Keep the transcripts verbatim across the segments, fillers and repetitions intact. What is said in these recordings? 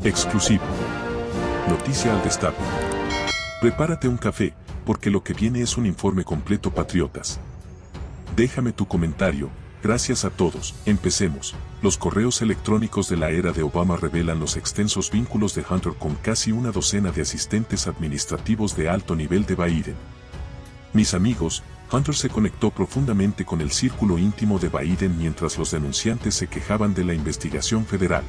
Exclusivo. Noticia al destape. Prepárate un café, porque lo que viene es un informe completo, patriotas. Déjame tu comentario. Gracias a todos. Empecemos. Los correos electrónicos de la era de Obama revelan los extensos vínculos de Hunter con casi una docena de asistentes administrativos de alto nivel de Biden. Mis amigos, Hunter se conectó profundamente con el círculo íntimo de Biden mientras los denunciantes se quejaban de la investigación federal.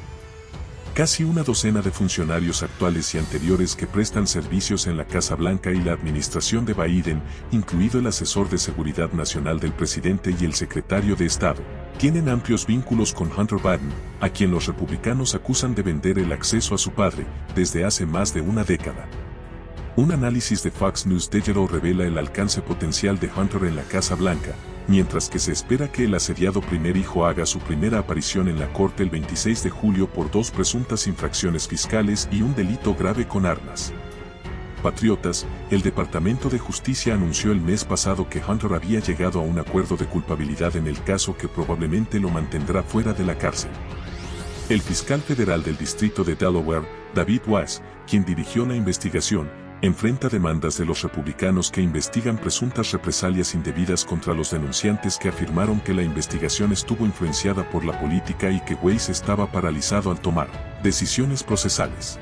Casi una docena de funcionarios actuales y anteriores que prestan servicios en la Casa Blanca y la administración de Biden, incluido el asesor de seguridad nacional del presidente y el secretario de Estado, tienen amplios vínculos con Hunter Biden, a quien los republicanos acusan de vender el acceso a su padre desde hace más de una década. Un análisis de Fox News Digital revela el alcance potencial de Hunter en la Casa Blanca, mientras que se espera que el asediado primer hijo haga su primera aparición en la corte el veintiséis de julio por dos presuntas infracciones fiscales y un delito grave con armas. Patriotas, el Departamento de Justicia anunció el mes pasado que Hunter había llegado a un acuerdo de culpabilidad en el caso que probablemente lo mantendrá fuera de la cárcel. El fiscal federal del distrito de Delaware, David Weiss, quien dirigió la investigación, enfrenta demandas de los republicanos que investigan presuntas represalias indebidas contra los denunciantes que afirmaron que la investigación estuvo influenciada por la política y que Weiss estaba paralizado al tomar decisiones procesales.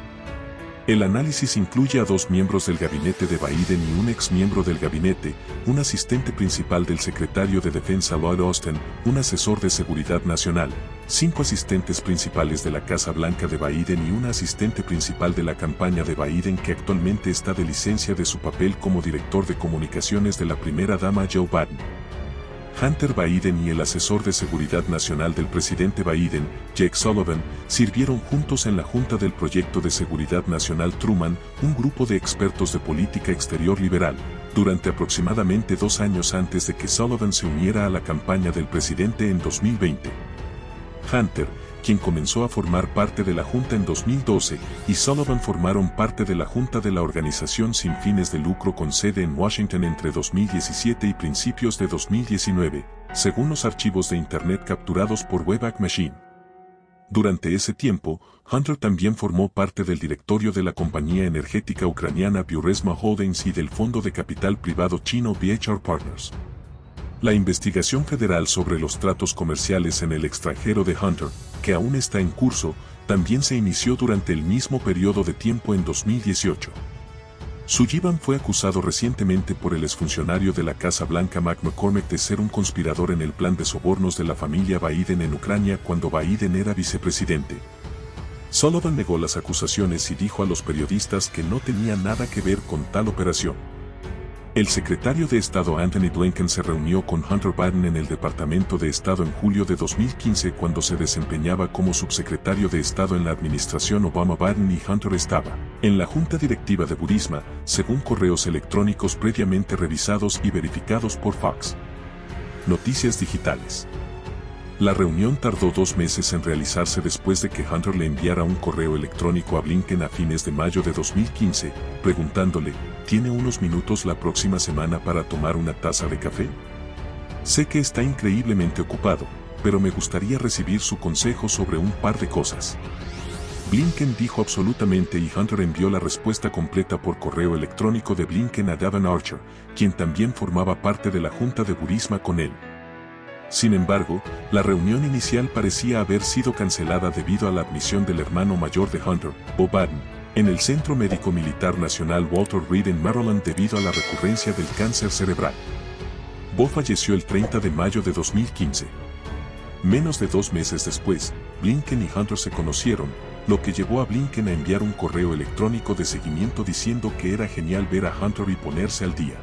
El análisis incluye a dos miembros del gabinete de Biden y un ex miembro del gabinete, un asistente principal del secretario de Defensa Lloyd Austin, un asesor de seguridad nacional, cinco asistentes principales de la Casa Blanca de Biden y una asistente principal de la campaña de Biden que actualmente está de licencia de su papel como director de comunicaciones de la primera dama Joe Biden. Hunter Biden y el asesor de seguridad nacional del presidente Biden, Jake Sullivan, sirvieron juntos en la Junta del Proyecto de Seguridad Nacional Truman, un grupo de expertos de política exterior liberal, durante aproximadamente dos años antes de que Sullivan se uniera a la campaña del presidente en dos mil veinte. Hunter, quien comenzó a formar parte de la Junta en dos mil doce, y Sullivan formaron parte de la Junta de la organización sin fines de lucro con sede en Washington entre dos mil diecisiete y principios de dos mil diecinueve, según los archivos de Internet capturados por Wayback Machine. Durante ese tiempo, Hunter también formó parte del directorio de la compañía energética ucraniana Burisma Holdings y del fondo de capital privado chino B H R Partners. La investigación federal sobre los tratos comerciales en el extranjero de Hunter, que aún está en curso, también se inició durante el mismo periodo de tiempo en dos mil dieciocho. Sullivan fue acusado recientemente por el exfuncionario de la Casa Blanca Mac McCormick de ser un conspirador en el plan de sobornos de la familia Biden en Ucrania cuando Biden era vicepresidente. Sullivan negó las acusaciones y dijo a los periodistas que no tenía nada que ver con tal operación. El secretario de Estado Anthony Blinken se reunió con Hunter Biden en el Departamento de Estado en julio de dos mil quince cuando se desempeñaba como subsecretario de Estado en la administración Obama. Biden y Hunter estaba en la junta directiva de Burisma, según correos electrónicos previamente revisados y verificados por Fox. Noticias digitales. La reunión tardó dos meses en realizarse después de que Hunter le enviara un correo electrónico a Blinken a fines de mayo de dos mil quince, preguntándole, ¿tiene unos minutos la próxima semana para tomar una taza de café? Sé que está increíblemente ocupado, pero me gustaría recibir su consejo sobre un par de cosas. Blinken dijo absolutamente y Hunter envió la respuesta completa por correo electrónico de Blinken a Devon Archer, quien también formaba parte de la junta de Burisma con él. Sin embargo, la reunión inicial parecía haber sido cancelada debido a la admisión del hermano mayor de Hunter, Bo Biden, en el Centro Médico Militar Nacional Walter Reed en Maryland debido a la recurrencia del cáncer cerebral. Bo falleció el treinta de mayo de dos mil quince. Menos de dos meses después, Blinken y Hunter se conocieron, lo que llevó a Blinken a enviar un correo electrónico de seguimiento diciendo que era genial ver a Hunter y ponerse al día.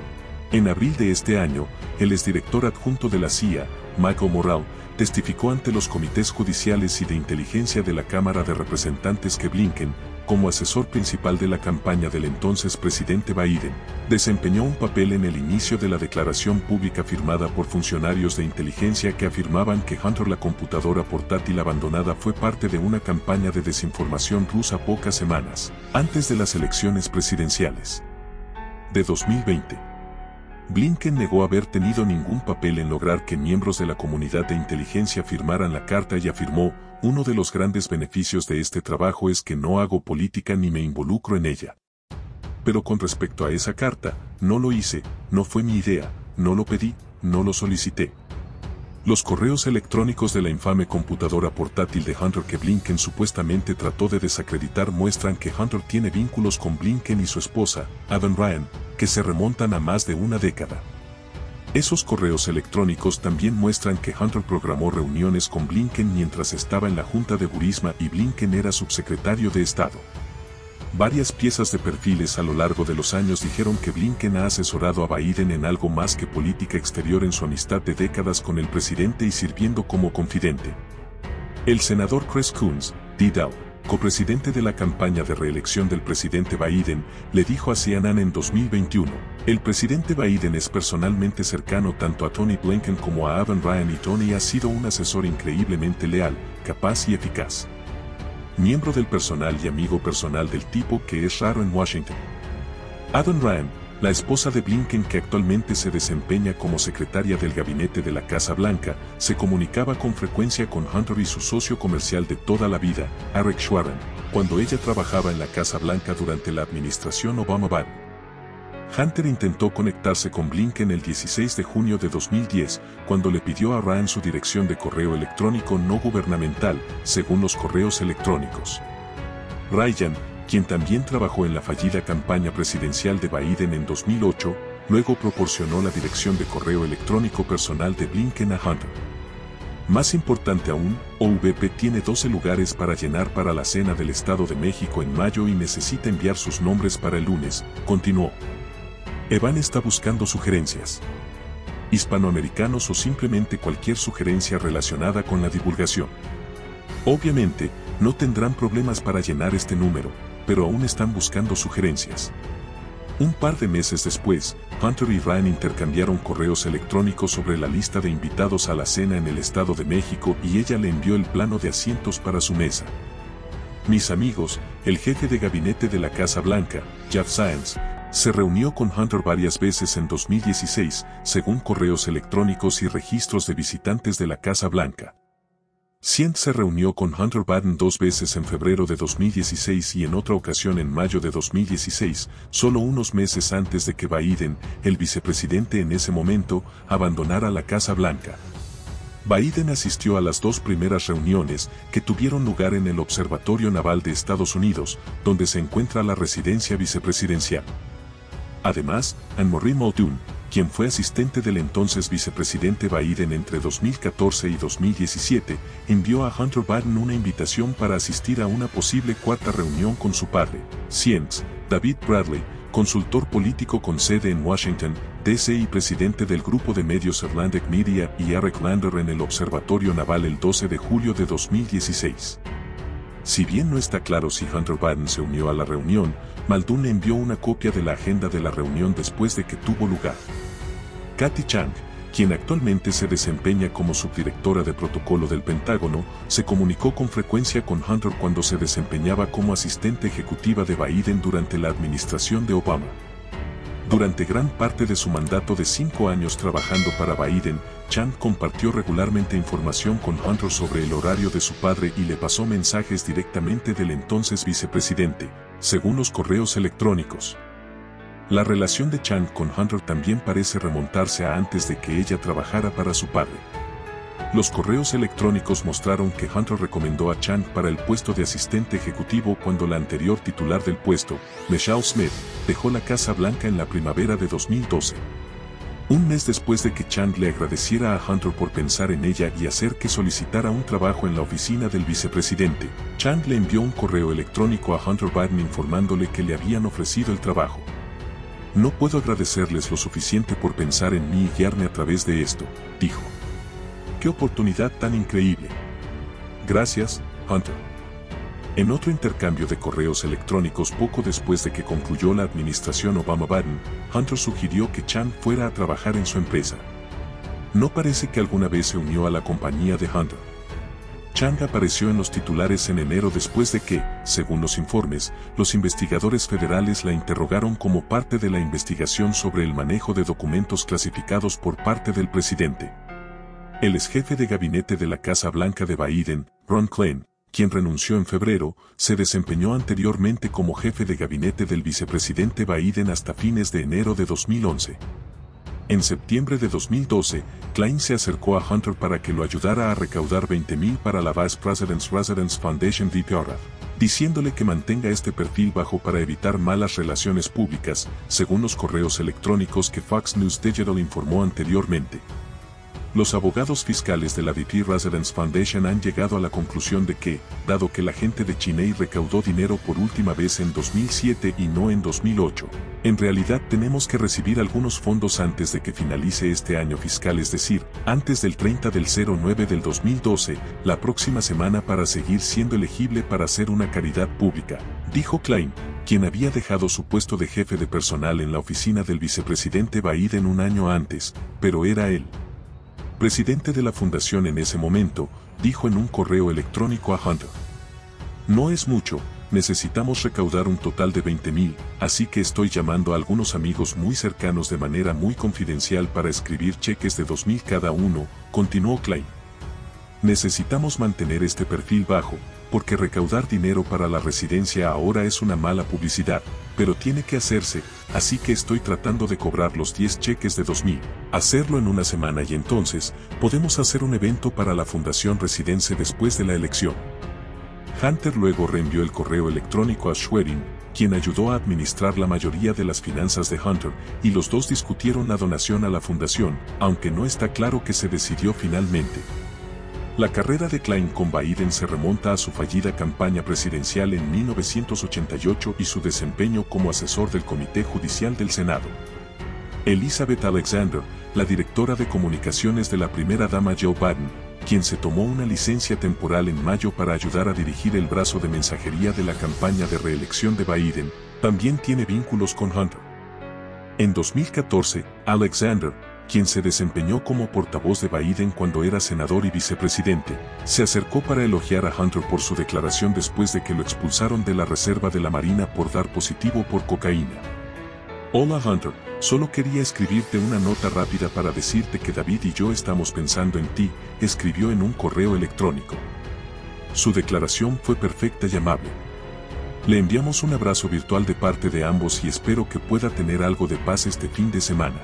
En abril de este año, el exdirector adjunto de la C I A, Michael Morrell, testificó ante los comités judiciales y de inteligencia de la Cámara de Representantes que Blinken, como asesor principal de la campaña del entonces presidente Biden, desempeñó un papel en el inicio de la declaración pública firmada por funcionarios de inteligencia que afirmaban que Hunter, la computadora portátil abandonada, fue parte de una campaña de desinformación rusa pocas semanas antes de las elecciones presidenciales de dos mil veinte. Blinken negó haber tenido ningún papel en lograr que miembros de la comunidad de inteligencia firmaran la carta y afirmó, uno de los grandes beneficios de este trabajo es que no hago política ni me involucro en ella. Pero con respecto a esa carta, no lo hice, no fue mi idea, no lo pedí, no lo solicité. Los correos electrónicos de la infame computadora portátil de Hunter que Blinken supuestamente trató de desacreditar muestran que Hunter tiene vínculos con Blinken y su esposa, Adam Ryan, que se remontan a más de una década. Esos correos electrónicos también muestran que Hunter programó reuniones con Blinken mientras estaba en la Junta de Burisma y Blinken era subsecretario de Estado. Varias piezas de perfiles a lo largo de los años dijeron que Blinken ha asesorado a Biden en algo más que política exterior en su amistad de décadas con el presidente y sirviendo como confidente. El senador Chris Coons, D. Dow, copresidente de la campaña de reelección del presidente Biden, le dijo a C N N en dos mil veintiuno, el presidente Biden es personalmente cercano tanto a Tony Blinken como a Adam Ryan y Tony ha sido un asesor increíblemente leal, capaz y eficaz. Miembro del personal y amigo personal del tipo que es raro en Washington. Adam Ryan, la esposa de Blinken que actualmente se desempeña como secretaria del gabinete de la Casa Blanca, se comunicaba con frecuencia con Hunter y su socio comercial de toda la vida, Eric Schwerin, cuando ella trabajaba en la Casa Blanca durante la administración Obama-Biden. Hunter intentó conectarse con Blinken el dieciséis de junio de dos mil diez, cuando le pidió a Ryan su dirección de correo electrónico no gubernamental, según los correos electrónicos. Ryan, quien también trabajó en la fallida campaña presidencial de Biden en dos mil ocho, luego proporcionó la dirección de correo electrónico personal de Blinken a Hunter. Más importante aún, O V P tiene doce lugares para llenar para la Cena del Estado de México en mayo y necesita enviar sus nombres para el lunes, continuó. Evan está buscando sugerencias. Hispanoamericanos o simplemente cualquier sugerencia relacionada con la divulgación. Obviamente, no tendrán problemas para llenar este número, pero aún están buscando sugerencias. Un par de meses después, Hunter y Ryan intercambiaron correos electrónicos sobre la lista de invitados a la cena en el Estado de México y ella le envió el plano de asientos para su mesa. Mis amigos, el jefe de gabinete de la Casa Blanca, Jeff Zients, se reunió con Hunter varias veces en dos mil dieciséis, según correos electrónicos y registros de visitantes de la Casa Blanca. Zients se reunió con Hunter Biden dos veces en febrero de dos mil dieciséis y en otra ocasión en mayo de dos mil dieciséis, solo unos meses antes de que Biden, el vicepresidente en ese momento, abandonara la Casa Blanca. Biden asistió a las dos primeras reuniones, que tuvieron lugar en el Observatorio Naval de Estados Unidos, donde se encuentra la residencia vicepresidencial. Además, Anne-Marie Muldoon, quien fue asistente del entonces vicepresidente Biden entre dos mil catorce y dos mil diecisiete, envió a Hunter Biden una invitación para asistir a una posible cuarta reunión con su padre, Zients, David Bradley, consultor político con sede en Washington, D C y presidente del grupo de medios Atlantic Media y Eric Lander en el Observatorio Naval el doce de julio de dos mil dieciséis. Si bien no está claro si Hunter Biden se unió a la reunión, Muldoon le envió una copia de la agenda de la reunión después de que tuvo lugar. Kathy Chang, quien actualmente se desempeña como subdirectora de protocolo del Pentágono, se comunicó con frecuencia con Hunter cuando se desempeñaba como asistente ejecutiva de Biden durante la administración de Obama. Durante gran parte de su mandato de cinco años trabajando para Biden, Chang compartió regularmente información con Hunter sobre el horario de su padre y le pasó mensajes directamente del entonces vicepresidente, según los correos electrónicos. La relación de Chang con Hunter también parece remontarse a antes de que ella trabajara para su padre. Los correos electrónicos mostraron que Hunter recomendó a Chang para el puesto de asistente ejecutivo cuando la anterior titular del puesto, Michelle Smith, dejó la Casa Blanca en la primavera de dos mil doce. Un mes después de que Chang le agradeciera a Hunter por pensar en ella y hacer que solicitara un trabajo en la oficina del vicepresidente, Chang le envió un correo electrónico a Hunter Biden informándole que le habían ofrecido el trabajo. No puedo agradecerles lo suficiente por pensar en mí y guiarme a través de esto, dijo. ¡Qué oportunidad tan increíble! Gracias, Hunter. En otro intercambio de correos electrónicos poco después de que concluyó la administración Obama-Biden, Hunter sugirió que Chang fuera a trabajar en su empresa. No parece que alguna vez se unió a la compañía de Hunter. Chang apareció en los titulares en enero después de que, según los informes, los investigadores federales la interrogaron como parte de la investigación sobre el manejo de documentos clasificados por parte del presidente. El exjefe de gabinete de la Casa Blanca de Biden, Ron Klain, quien renunció en febrero, se desempeñó anteriormente como jefe de gabinete del vicepresidente Biden hasta fines de enero de dos mil once. En septiembre de dos mil doce, Klain se acercó a Hunter para que lo ayudara a recaudar veinte mil para la Vice President's Residence Foundation V P R F, diciéndole que mantenga este perfil bajo para evitar malas relaciones públicas, según los correos electrónicos que Fox News Digital informó anteriormente. Los abogados fiscales de la V P Residence Foundation han llegado a la conclusión de que, dado que la gente de Cheney recaudó dinero por última vez en dos mil siete y no en dos mil ocho, en realidad tenemos que recibir algunos fondos antes de que finalice este año fiscal, es decir, antes del treinta del nueve del dos mil doce, la próxima semana, para seguir siendo elegible para ser una caridad pública, dijo Klain, quien había dejado su puesto de jefe de personal en la oficina del vicepresidente Biden un año antes, pero era él. Presidente de la fundación en ese momento, dijo en un correo electrónico a Hunter: "No es mucho, necesitamos recaudar un total de veinte mil, así que estoy llamando a algunos amigos muy cercanos de manera muy confidencial para escribir cheques de dos mil cada uno", continuó Klain. "Necesitamos mantener este perfil bajo, porque recaudar dinero para la residencia ahora es una mala publicidad, pero tiene que hacerse, así que estoy tratando de cobrar los diez cheques de dos mil, hacerlo en una semana y entonces, podemos hacer un evento para la Fundación Residence después de la elección". Hunter luego reenvió el correo electrónico a Schwerin, quien ayudó a administrar la mayoría de las finanzas de Hunter, y los dos discutieron la donación a la fundación, aunque no está claro que se decidió finalmente. La carrera de Klain con Biden se remonta a su fallida campaña presidencial en mil novecientos ochenta y ocho y su desempeño como asesor del Comité Judicial del Senado. Elizabeth Alexander, la directora de comunicaciones de la primera dama Joe Biden, quien se tomó una licencia temporal en mayo para ayudar a dirigir el brazo de mensajería de la campaña de reelección de Biden, también tiene vínculos con Hunter. En dos mil catorce, Alexander, quien se desempeñó como portavoz de Biden cuando era senador y vicepresidente, se acercó para elogiar a Hunter por su declaración después de que lo expulsaron de la Reserva de la Marina por dar positivo por cocaína. "Hola Hunter, solo quería escribirte una nota rápida para decirte que David y yo estamos pensando en ti", escribió en un correo electrónico. Su declaración fue perfecta y amable. "Le enviamos un abrazo virtual de parte de ambos y espero que pueda tener algo de paz este fin de semana".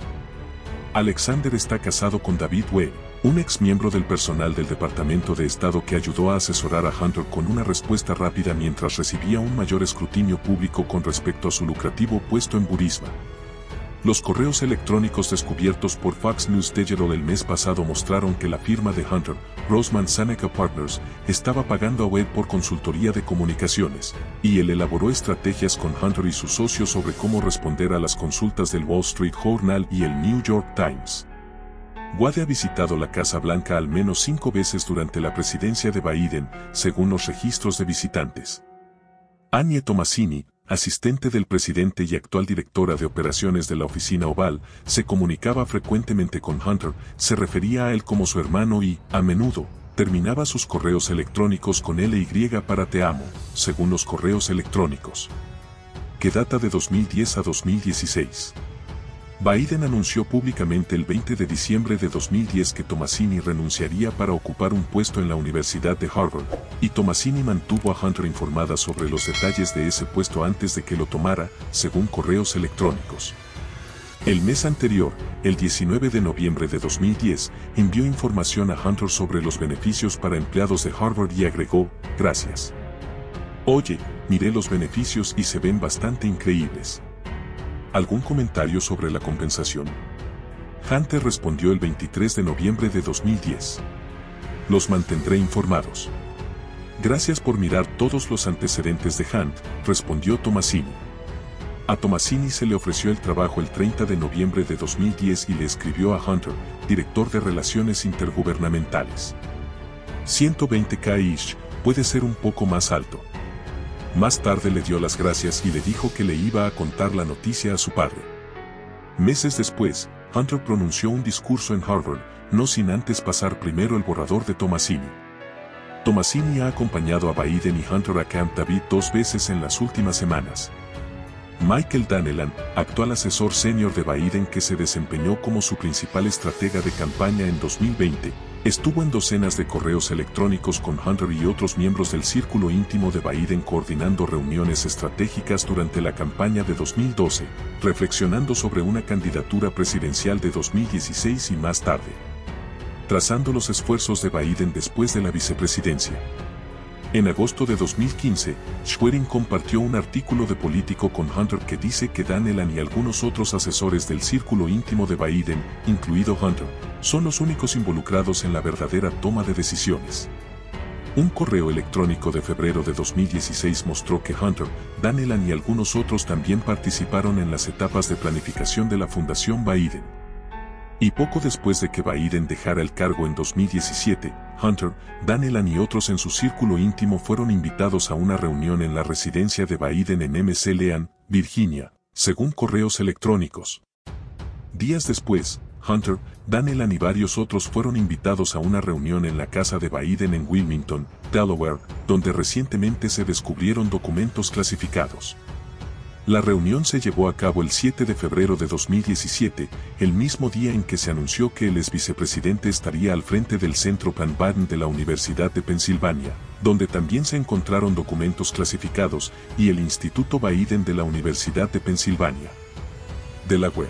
Alexander está casado con David Webb, un ex miembro del personal del Departamento de Estado que ayudó a asesorar a Hunter con una respuesta rápida mientras recibía un mayor escrutinio público con respecto a su lucrativo puesto en Burisma. Los correos electrónicos descubiertos por Fox News Digital el mes pasado mostraron que la firma de Hunter, Roseman Seneca Partners, estaba pagando a Webb por consultoría de comunicaciones, y él elaboró estrategias con Hunter y sus socios sobre cómo responder a las consultas del Wall Street Journal y el New York Times. Wade ha visitado la Casa Blanca al menos cinco veces durante la presidencia de Biden, según los registros de visitantes. Annie Tomasini, asistente del presidente y actual directora de operaciones de la Oficina Oval, se comunicaba frecuentemente con Hunter, se refería a él como su hermano y, a menudo, terminaba sus correos electrónicos con L Y para te amo, según los correos electrónicos, que data de dos mil diez a dos mil dieciséis. Biden anunció públicamente el veinte de diciembre de dos mil diez que Tomasini renunciaría para ocupar un puesto en la Universidad de Harvard, y Tomasini mantuvo a Hunter informada sobre los detalles de ese puesto antes de que lo tomara, según correos electrónicos. El mes anterior, el diecinueve de noviembre de dos mil diez, envió información a Hunter sobre los beneficios para empleados de Harvard y agregó: "Gracias. Oye, miré los beneficios y se ven bastante increíbles. ¿Algún comentario sobre la compensación?". Hunter respondió el veintitrés de noviembre de dos mil diez. "Los mantendré informados. Gracias por mirar todos los antecedentes de Hunt", respondió Tomasini. A Tomasini se le ofreció el trabajo el treinta de noviembre de dos mil diez y le escribió a Hunter, director de Relaciones Intergubernamentales: ciento veinte K-ish, puede ser un poco más alto. Más tarde le dio las gracias y le dijo que le iba a contar la noticia a su padre. Meses después, Hunter pronunció un discurso en Harvard, no sin antes pasar primero el borrador de Tomasini. Tomasini ha acompañado a Biden y Hunter a Camp David dos veces en las últimas semanas. Michael Danelan, actual asesor senior de Biden que se desempeñó como su principal estratega de campaña en dos mil veinte, estuvo en docenas de correos electrónicos con Hunter y otros miembros del círculo íntimo de Biden coordinando reuniones estratégicas durante la campaña de dos mil doce, reflexionando sobre una candidatura presidencial de dos mil dieciséis y más tarde, trazando los esfuerzos de Biden después de la vicepresidencia. En agosto de dos mil quince, Schwerin compartió un artículo de Político con Hunter que dice que Danelan y algunos otros asesores del círculo íntimo de Biden, incluido Hunter, son los únicos involucrados en la verdadera toma de decisiones. Un correo electrónico de febrero de dos mil dieciséis mostró que Hunter, Danelan y algunos otros también participaron en las etapas de planificación de la Fundación Biden. Y poco después de que Biden dejara el cargo en dos mil diecisiete, Hunter, Danelan y otros en su círculo íntimo fueron invitados a una reunión en la residencia de Biden en McLean, Virginia, según correos electrónicos. Días después, Hunter, Danelan y varios otros fueron invitados a una reunión en la casa de Biden en Wilmington, Delaware, donde recientemente se descubrieron documentos clasificados. La reunión se llevó a cabo el siete de febrero de dos mil diecisiete, el mismo día en que se anunció que el ex vicepresidente estaría al frente del Centro Plan Biden de la Universidad de Pensilvania, donde también se encontraron documentos clasificados, y el Instituto Biden de la Universidad de Pensilvania, Delaware.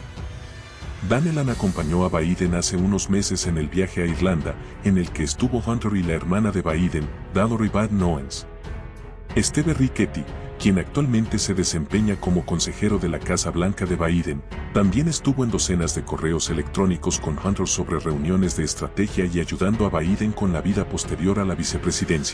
Danelan acompañó a Biden hace unos meses en el viaje a Irlanda, en el que estuvo Hunter y la hermana de Biden, Valerie Biden Owens. Steve Richetti, quien actualmente se desempeña como consejero de la Casa Blanca de Biden, también estuvo en docenas de correos electrónicos con Hunter sobre reuniones de estrategia y ayudando a Biden con la vida posterior a la vicepresidencia.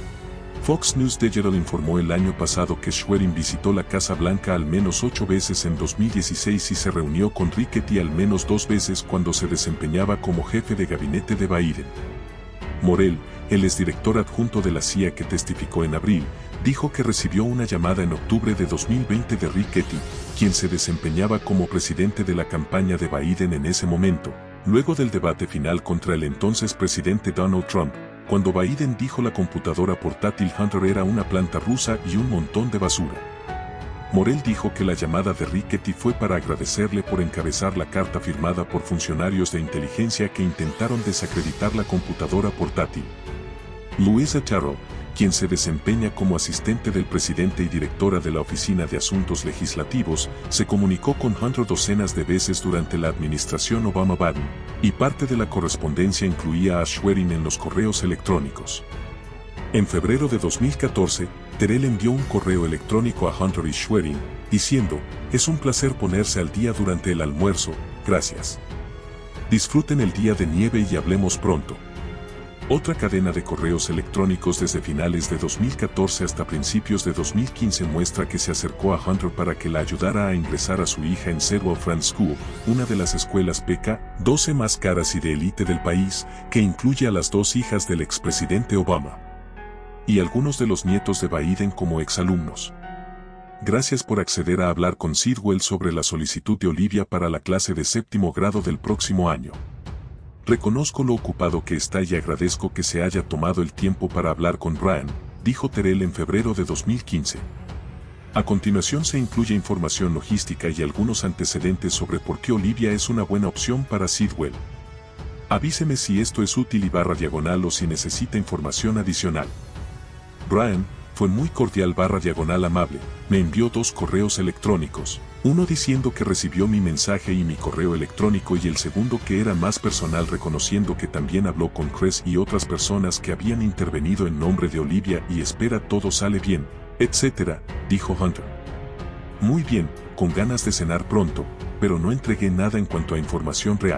Fox News Digital informó el año pasado que Schwerin visitó la Casa Blanca al menos ocho veces en dos mil dieciséis y se reunió con Richetti al menos dos veces cuando se desempeñaba como jefe de gabinete de Biden. Morell, el exdirector adjunto de la C I A que testificó en abril, dijo que recibió una llamada en octubre de dos mil veinte de Richetti, quien se desempeñaba como presidente de la campaña de Biden en ese momento, luego del debate final contra el entonces presidente Donald Trump, cuando Biden dijo la computadora portátil Hunter era una planta rusa y un montón de basura. Morell dijo que la llamada de Richetti fue para agradecerle por encabezar la carta firmada por funcionarios de inteligencia que intentaron desacreditar la computadora portátil. Louisa Terrell, quien se desempeña como asistente del presidente y directora de la Oficina de Asuntos Legislativos, se comunicó con Hunter docenas de veces durante la administración Obama-Biden, y parte de la correspondencia incluía a Schwerin en los correos electrónicos. En febrero de dos mil catorce, Terrell envió un correo electrónico a Hunter y Schwerin, diciendo, «Es un placer ponerse al día durante el almuerzo, gracias. Disfruten el día de nieve y hablemos pronto». Otra cadena de correos electrónicos desde finales de dos mil catorce hasta principios de dos mil quince muestra que se acercó a Hunter para que la ayudara a ingresar a su hija en Sedwell Friends School, una de las escuelas P K doce más caras y de élite del país, que incluye a las dos hijas del expresidente Obama y algunos de los nietos de Biden como exalumnos. Gracias por acceder a hablar con Sidwell sobre la solicitud de Olivia para la clase de séptimo grado del próximo año. Reconozco lo ocupado que está y agradezco que se haya tomado el tiempo para hablar con Brian, dijo Terrell en febrero de dos mil quince. A continuación se incluye información logística y algunos antecedentes sobre por qué Olivia es una buena opción para Sidwell. Avíseme si esto es útil y barra diagonal o si necesita información adicional. Brian, fue muy cordial barra diagonal amable, me envió dos correos electrónicos, uno diciendo que recibió mi mensaje y mi correo electrónico y el segundo que era más personal reconociendo que también habló con Chris y otras personas que habían intervenido en nombre de Olivia y espera todo sale bien, etcétera, dijo Hunter. Muy bien, con ganas de cenar pronto, pero no entregué nada en cuanto a información real.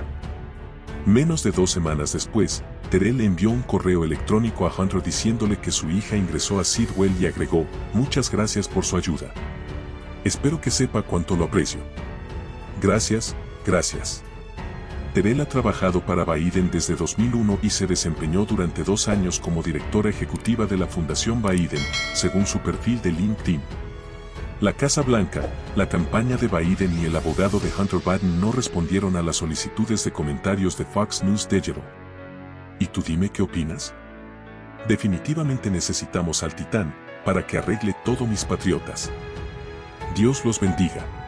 Menos de dos semanas después, Terrell envió un correo electrónico a Hunter diciéndole que su hija ingresó a Sidwell y agregó, muchas gracias por su ayuda. Espero que sepa cuánto lo aprecio. Gracias, gracias. Terrell ha trabajado para Biden desde dos mil uno y se desempeñó durante dos años como directora ejecutiva de la Fundación Biden, según su perfil de LinkedIn. La Casa Blanca, la campaña de Biden y el abogado de Hunter Biden no respondieron a las solicitudes de comentarios de Fox News Digital. ¿Y tú dime qué opinas? Definitivamente necesitamos al titán, para que arregle todo mis patriotas. Dios los bendiga.